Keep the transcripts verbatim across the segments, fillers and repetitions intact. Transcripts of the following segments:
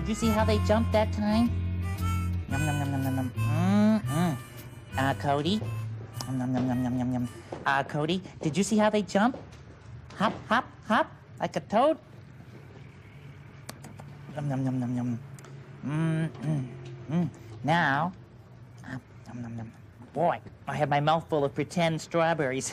you see how they jumped that time? Yum, yum, yum, yum, yum, yum. Mm-mm. Uh, Cody? Yum, yum, yum, yum, yum, yum, yum. Uh, Cody, did you see how they jump? Hop, hop, hop, like a toad? Yum, yum, yum, yum, yum. Mm-mm. Mm. Now, uh, yum, yum, yum. Boy, I have my mouth full of pretend strawberries.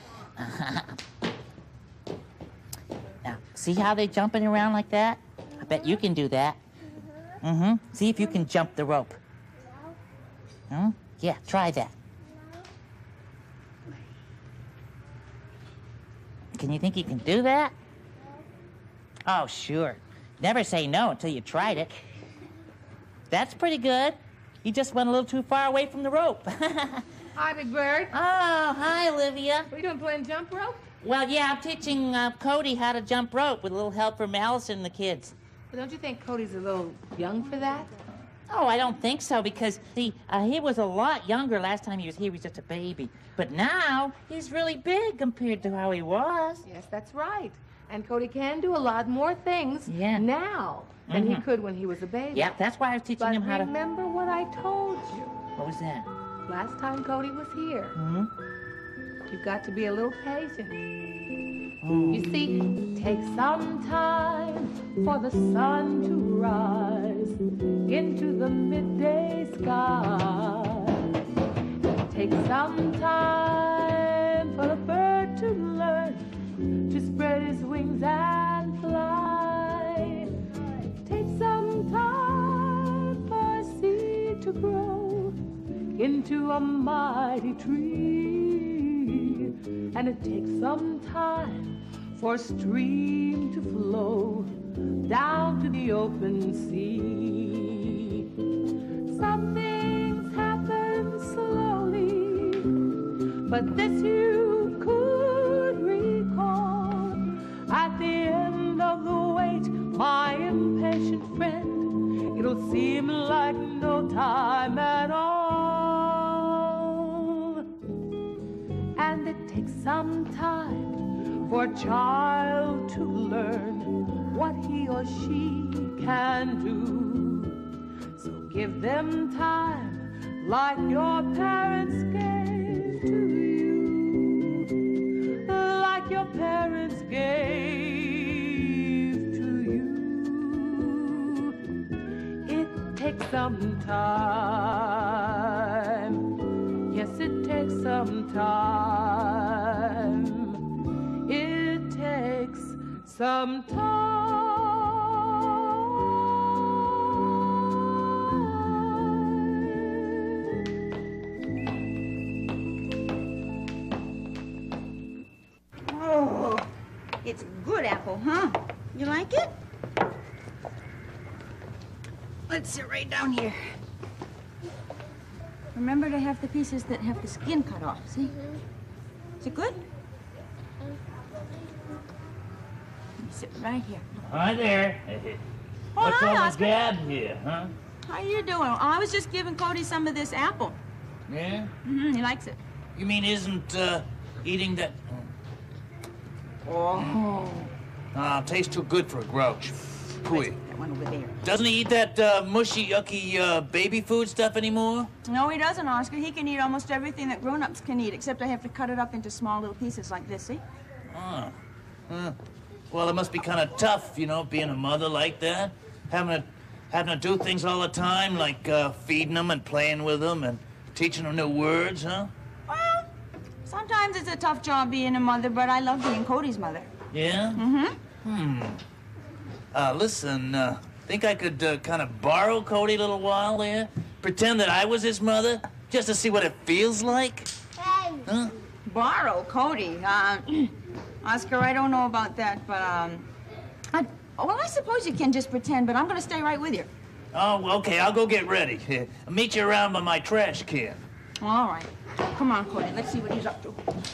Now, see how they're jumping around like that? I bet you can do that. Mm-hmm. See if you can jump the rope. Hmm? Yeah, try that. Can you think you can do that? Oh, sure. Never say no until you tried it. That's pretty good. You just went a little too far away from the rope. Hi, Big Bird. Oh, hi, Olivia. What are you doing, playing jump rope? Well, yeah, I'm teaching uh, Cody how to jump rope with a little help from Allison and the kids. Well, don't you think Cody's a little young for that? Oh, I don't think so, because, see, uh, he was a lot younger last time he was here. He was just a baby. But now, he's really big compared to how he was. Yes, that's right. And Cody can do a lot more things Yeah. now than Mm-hmm. he could when he was a baby. Yeah, that's why I was teaching But him how to... remember what I told you. What was that? Last time Cody was here. Hmm? You've got to be a little patient. Oh. You see, take some time for the sun to rise into the midday sky. Take some time for the bird to learn to spread his wings and fly. Take some time for a seed to grow into a mighty tree. And it takes some time for a stream to flow down to the open sea. Some things happen slowly, but this you could recall. At the end of the wait, my impatient friend, it'll seem like no time at all. And it takes some time for a child to learn what he or she can do. So give them time like your parents gave to you, like your parents gave to you. It takes some time. Yes, it takes some time. It takes some time. Oh, it's a good apple, huh? You like it? Let's sit right down here. Remember to have the pieces that have the skin cut off, see? Is it good? Sit right here. Hi there. Oh, What's hi, all the Oscar. gab here, huh? How you doing? I was just giving Cody some of this apple. Yeah? Mm-hmm, he likes it. You mean isn't uh, eating that... Oh. Ah, tastes too good for a grouch. Pooey. That one over there. Doesn't he eat that uh, mushy, yucky uh, baby food stuff anymore? No, he doesn't, Oscar. He can eat almost everything that grown-ups can eat, except I have to cut it up into small little pieces like this, see? Oh. Huh. Well, it must be kind of tough, you know, being a mother like that. Having to, having to do things all the time, like uh, feeding them and playing with them and teaching them new words, huh? Well, sometimes it's a tough job being a mother, but I love being Cody's mother. Yeah? Mm-hmm. Hmm. Uh, listen, uh, think I could uh, kind of borrow Cody a little while there? Pretend that I was his mother, just to see what it feels like? Huh? Borrow Cody. Uh, Oscar, I don't know about that, but, um... I, well, I suppose you can just pretend, but I'm going to stay right with you. Oh, okay, I'll go get ready. I'll meet you around by my trash can. All right. Come on, Cody. Let's see what he's up to.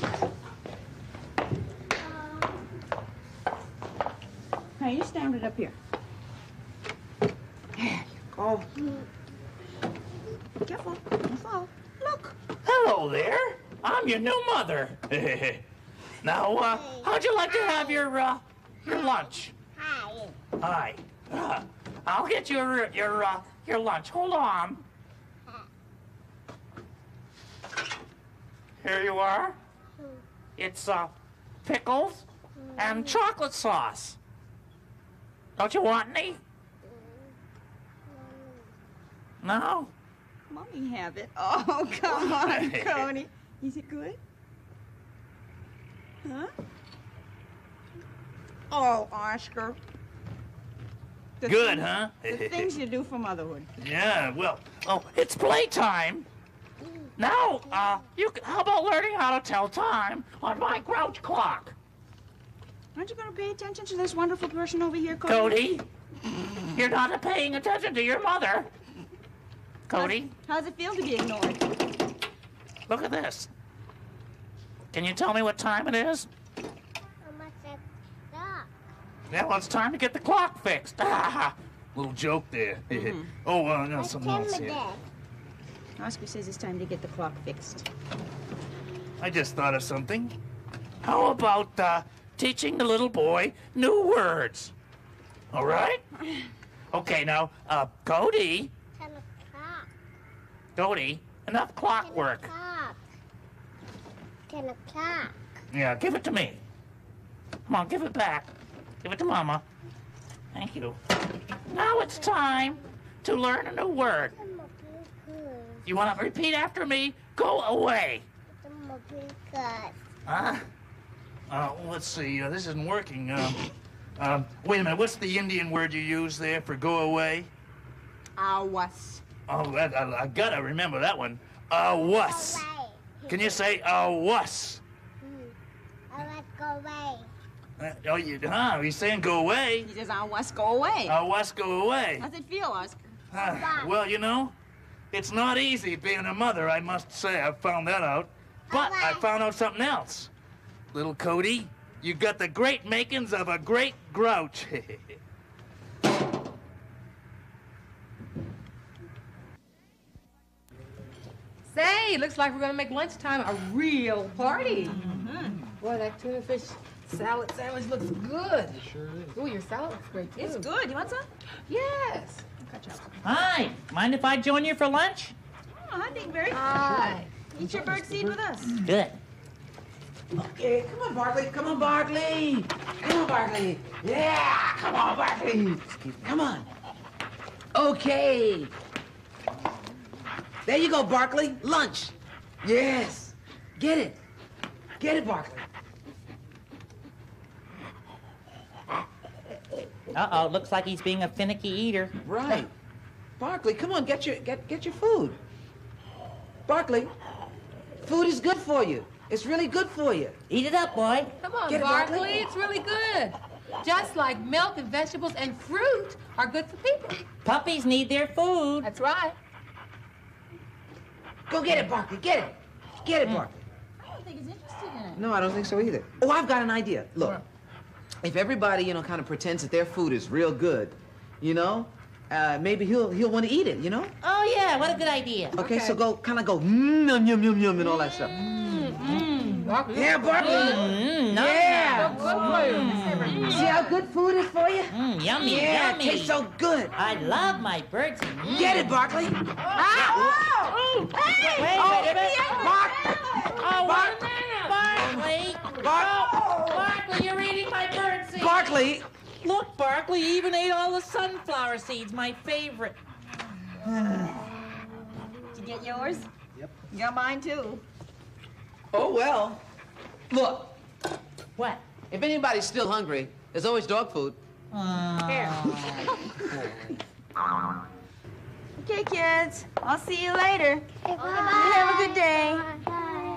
Hey, you stand it up here. There you go. Careful. Don't fall. Look. Hello there. I'm your new mother. Now, uh, how'd you like to have your, uh, your lunch? Hi. Hi. Uh, I'll get your your uh, your lunch. Hold on. Here you are. It's uh, pickles and chocolate sauce. Don't you want any? No? Mommy have it. Oh, come on, Cody. Is it good? Huh? Oh, Oscar. The Good, things, huh? The things you do for motherhood. Yeah, well, oh, it's playtime. Now, uh, you c- how about learning how to tell time on my Grouch clock? Aren't you going to pay attention to this wonderful person over here, Cody? Cody, you're not paying attention to your mother. Cody, How's, how's it feel to be ignored? look at this. Can you tell me what time it is? Yeah, well, it's time to get the clock fixed. Little joke there. Mm-hmm. Oh, uh, no, something else here. Oscar says it's time to get the clock fixed. I just thought of something. How about uh, teaching the little boy new words? All right? Okay, now, uh, Cody. Ten o'clock. Cody, enough clockwork. Ten o'clock. Ten o'clock. Yeah, give it to me. Come on, give it back. Give it to Mama. Thank you. Now it's time to learn a new word. You want to repeat after me? Go away. Huh? Uh, let's see. Uh, this isn't working. Um, um, wait a minute. What's the Indian word you use there for go away? Awas. Oh, that, I, I gotta remember that one. Uh, wuss. Can you say uh, wuss? I like go away. Uh, oh, you, huh? He's saying go away. He says, Awas, go away. Uh, wuss, go away. How's it feel, Oscar? Uh, well, you know, it's not easy being a mother, I must say. I've found that out. But I found out something else. Little Cody, you got the great makings of a great grouch. Say, looks like we're gonna make lunchtime a real party. Mm-hmm. Boy, that tuna fish salad sandwich looks good. It sure is. Ooh, your salad looks great too. It's good. You want some? Yes. Hi, mind if I join you for lunch? Oh, I think very. Hi. Eat your bird seed with us. Good. Okay, come on, Barkley. Come on, Barkley. Come on, Barkley. Yeah, come on, Barkley. Come on. Okay. There you go, Barkley. Lunch. Yes. Get it. Get it, Barkley. Uh-oh, looks like he's being a finicky eater. Right. Barkley, come on, get your get get your food. Barkley, food is good for you. It's really good for you. Eat it up, boy. Come on, Get it, Barkley. Barkley. It's really good. Just like milk and vegetables and fruit are good for people. Puppies need their food. That's right. Go get it, Barkley. Get it. Get it, Barkley. I don't think he's interested in it. No, I don't think so either. Oh, I've got an idea. Look, if everybody, you know, kind of pretends that their food is real good, you know, uh, maybe he'll he'll want to eat it, you know? Oh, yeah, what a good idea. Okay, so go, kind of go, mm, yum, yum, yum, yum, and all that stuff. Mm, Barkley. Yeah, Barkley. Mm, no, Yeah. Mm. See how good food is for you? Mm, yummy, Yeah, yummy. it tastes so good. I love my birds. Mm. Get it, Barkley. Oh! Hey! Wait, oh, wait a minute. Bark. Oh, Bark. Barkley. Bark. Oh, Barkley, you're eating my bird seed. Barkley. Look, Barkley even ate all the sunflower seeds, my favorite. Did you get yours? Yep. You got mine, too. Oh, well. Look, What? if anybody's still hungry, there's always dog food. Okay, kids. I'll see you later. Bye. Have a good day. Bye.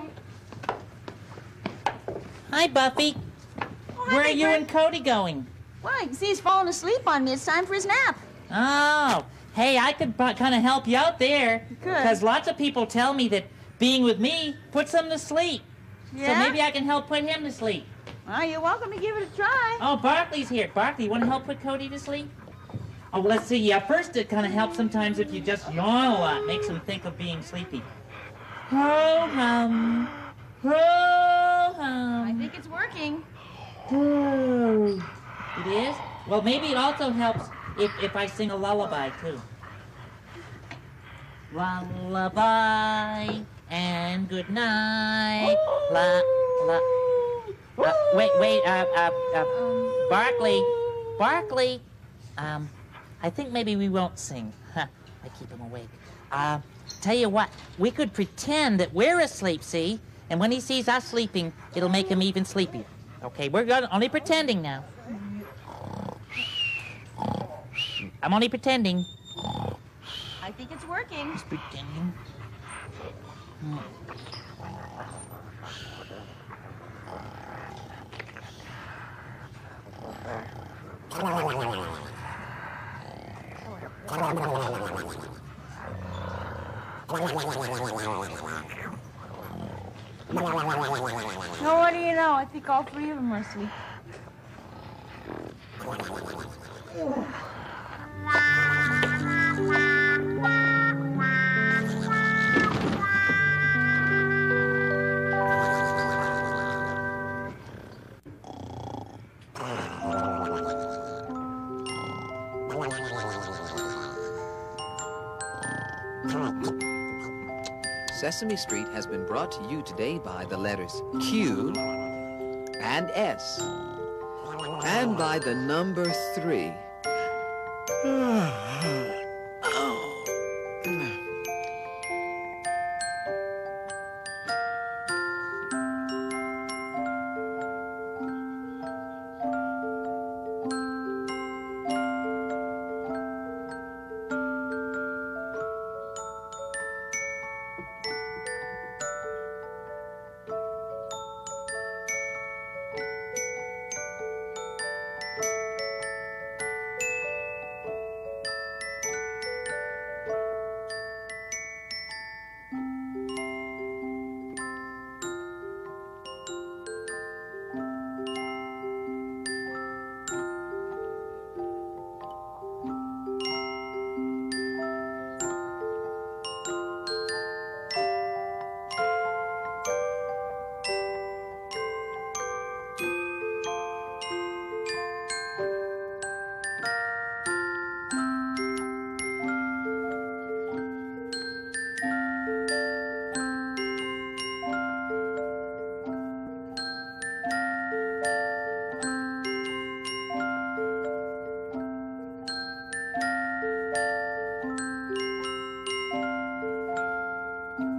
Hi, Buffy. Oh, Where are hi, you Fred. and Cody going? Well, I can see he's falling asleep on me. It's time for his nap. Oh, hey, I could kind of help you out there. You could. Because lots of people tell me that being with me puts them to sleep. Yeah? So maybe I can help put him to sleep. Well, you're welcome to give it a try. Oh, Barkley's here. Barkley, you want to help put Cody to sleep? Oh, well, let's see. Yeah, first it kind of helps sometimes if you just yawn a lot. Makes them think of being sleepy. Ho hum. Ho I hum. think it's working. Ho. It is? Well, maybe it also helps if, if I sing a lullaby, too. Lullaby and good night. La, la. Uh, wait, wait, uh, uh, uh, Barkley, Barkley. Um, I think maybe we won't sing. Huh, I keep him awake. Uh, tell you what, we could pretend that we're asleep, see? And when he sees us sleeping, it'll make him even sleepier. Okay, we're gonna, only pretending now. I'm only pretending. I think it's working. Just pretending. Hmm. So what do you know? I think all three of them are asleep. Sesame Street has been brought to you today by the letters Q and S, and by the number three.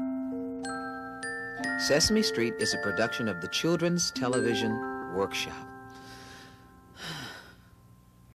Sesame Street is a production of the Children's Television Workshop.